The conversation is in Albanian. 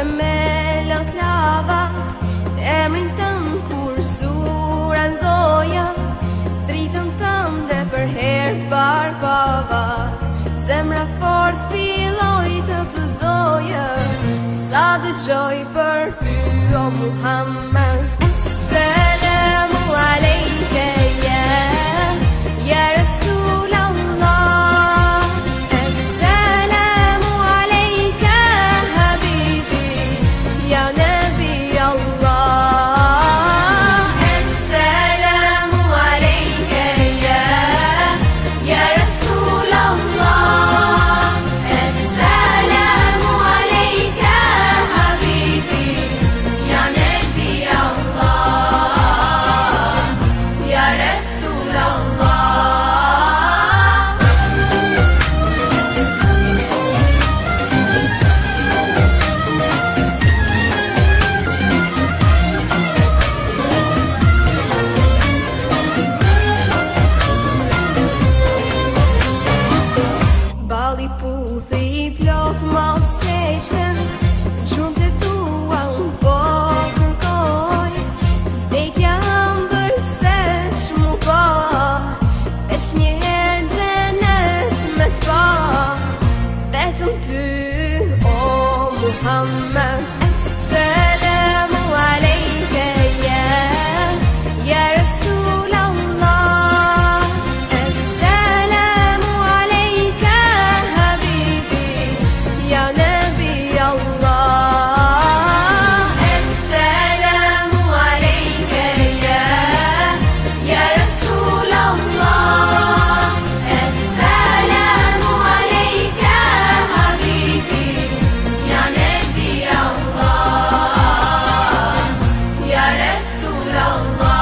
me lët lava, emrin tëm kur sura ndoja, dritën tëm dhe për herë t'barbava, zemra fort filloj të doja, sa dëgjoj për ty o Muhammed. Assalamu alejke ya Rasul Allah, Assalamu alejke habibi ya Nabi Allah, Assalamu alejke ya Rasul Allah, Assalamu alejke habibi ya Nabi Allah, ya Rasul Allah. Bali puthi plot mal seqte, gjumë të tua unë po kërkoj, vdekja ëmbël se shmu po, veç njëherë gjenet me t'pa, vetëm ty o Muhammed. Assalamu alejke ya Rasul Allah, Assalamu alejke habibi ya Nabi Allah, Assalamu alejke ya Rasul Allah, Assalamu alejke habibi ya Nabi Allah, ya Rasul Allah.